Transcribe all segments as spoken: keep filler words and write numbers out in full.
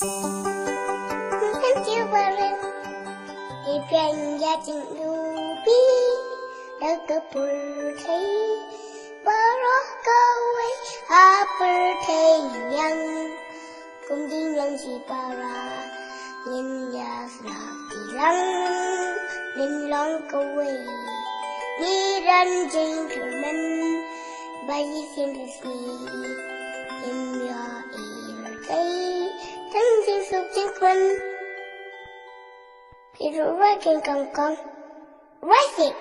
chiều bareng ipian yating lubi dagapurtai baroh kawe apertayang kumding lang si para ninya snatilang linlong kawe niran gentleman bayi sindasi imya irtai tanjing subjing kwan Peter Wagon Kong Kong Rising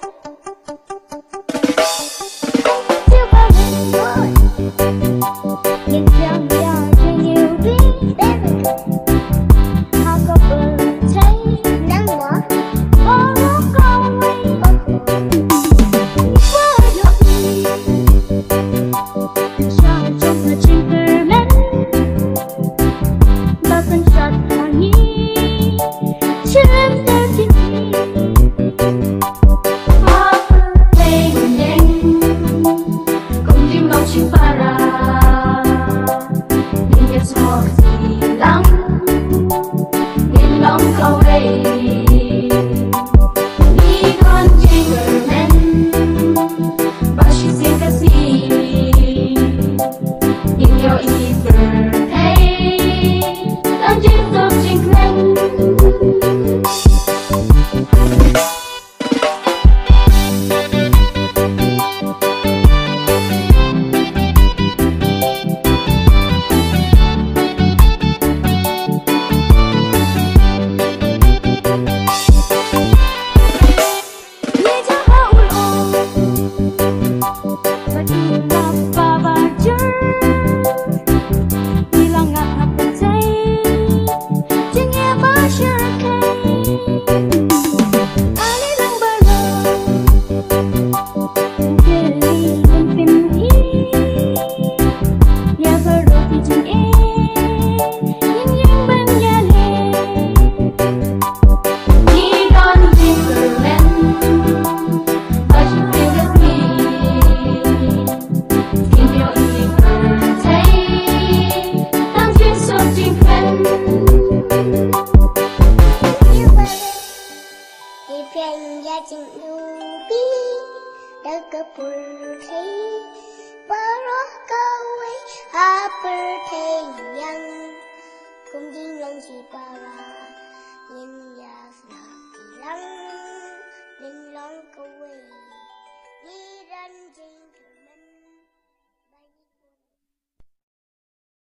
Dagapurtai baroh kawe apertayang kumding lang si para